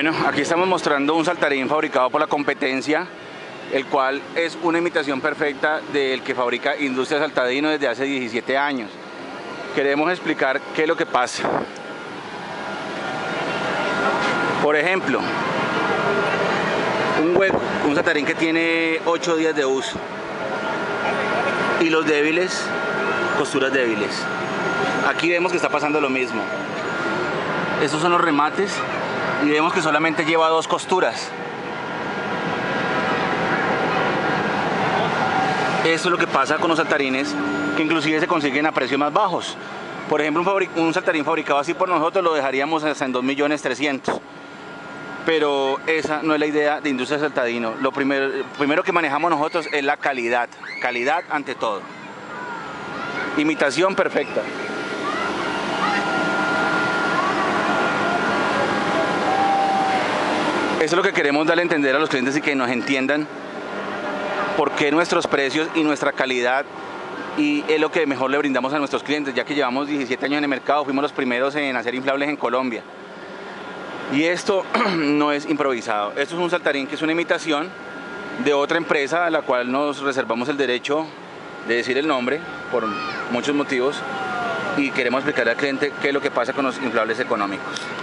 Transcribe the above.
Bueno, aquí estamos mostrando un saltarín fabricado por la competencia, el cual es una imitación perfecta del que fabrica Industria Saltadino desde hace 17 años. Queremos explicar qué es lo que pasa. Por ejemplo, un saltarín que tiene 8 días de uso y los débiles, costuras débiles. Aquí vemos que está pasando lo mismo. Estos son los remates y vemos que solamente lleva 2 costuras. Esto es lo que pasa con los saltarines que inclusive se consiguen a precios más bajos. Por ejemplo, un saltarín fabricado así por nosotros lo dejaríamos hasta en 2.300.000. Pero esa no es la idea de Industria Saltadino. Lo primero que manejamos nosotros es la calidad. Calidad ante todo. Imitación perfecta. Eso es lo que queremos darle a entender a los clientes y que nos entiendan por qué nuestros precios y nuestra calidad y es lo que mejor le brindamos a nuestros clientes, ya que llevamos 17 años en el mercado, fuimos los primeros en hacer inflables en Colombia. Y esto no es improvisado, esto es un saltarín que es una imitación de otra empresa a la cual nos reservamos el derecho de decir el nombre por muchos motivos y queremos explicarle al cliente qué es lo que pasa con los inflables económicos.